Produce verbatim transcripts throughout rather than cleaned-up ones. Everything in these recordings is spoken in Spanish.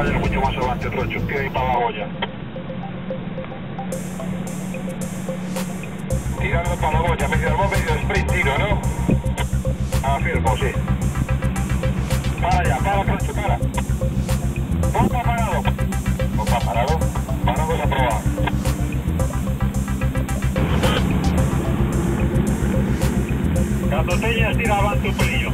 caballero, mucho más adelante, otro choque y para la olla. Tirando para la olla, medio árbol, medio sprint, tiro, ¿no? Afirmo, sí. Para allá, para, Cracho, para. Pompa parado. Pompa parado. Paramos a probar. Catoteñas tira avante un pelillo.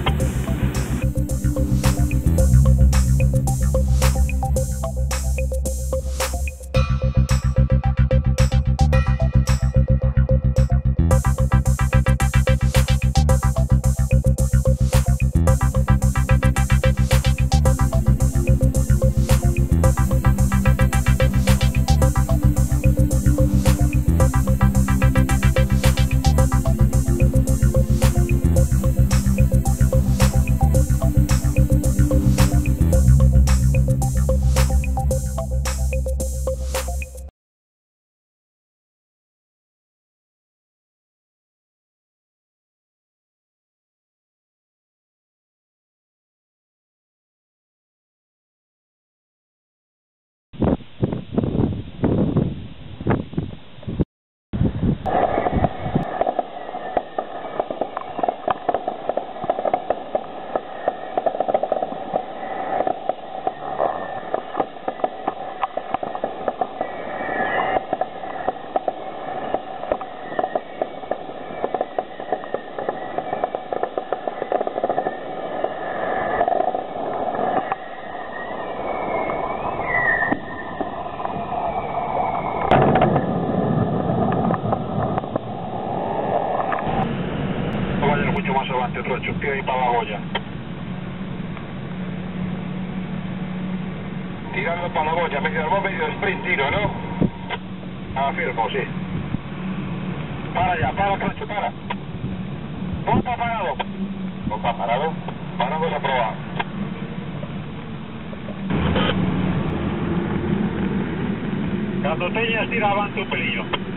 Mucho más adelante, otro choque y para la olla. Tirando para la olla, medio árbol, medio sprint, tiro, ¿no? Afirmo, sí. Para allá, para, Cracho, para. Pompa parado. Pompa parado. Paramos a probar. Catoteñas tira avante un pelillo.